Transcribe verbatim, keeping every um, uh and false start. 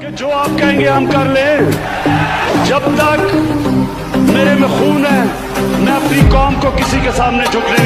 जो आप कहेंगे हम कर ले। जब तक मेरे में खून है मैं अपनी कौम को किसी के सामने झुकने